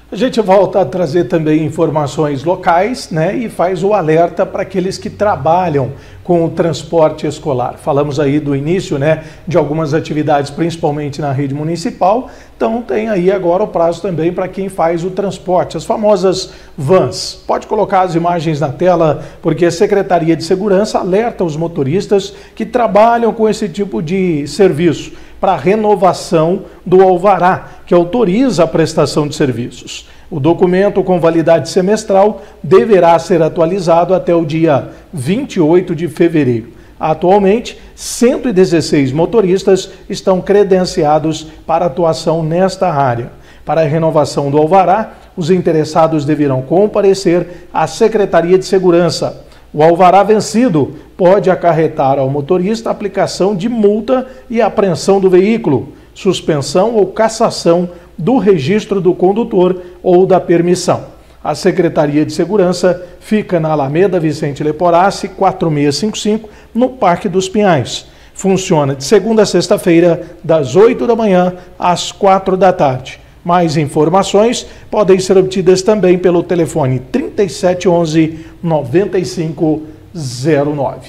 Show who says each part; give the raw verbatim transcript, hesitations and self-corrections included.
Speaker 1: A gente volta a trazer também informações locais, né, e faz o alerta para aqueles que trabalham com o transporte escolar. Falamos aí do início, né, de algumas atividades, principalmente na rede municipal, então tem aí agora o prazo também para quem faz o transporte, as famosas vans. Pode colocar as imagens na tela, porque a Secretaria de Segurança alerta os motoristas que trabalham com esse tipo de serviço para renovação do alvará, que autoriza a prestação de serviços. O documento com validade semestral deverá ser atualizado até o dia vinte e oito de fevereiro. Atualmente, cento e dezesseis motoristas estão credenciados para atuação nesta área. Para a renovação do alvará, os interessados deverão comparecer à Secretaria de Segurança. O alvará vencido pode acarretar ao motorista a aplicação de multa e apreensão do veículo, suspensão ou cassação do registro do condutor ou da permissão. A Secretaria de Segurança fica na Alameda Vicente Leporassi, quatro seis cinco cinco, no Parque dos Pinhais. Funciona de segunda a sexta-feira, das oito da manhã às quatro da tarde. Mais informações podem ser obtidas também pelo telefone trinta e sete onze, noventa e cinco zero nove.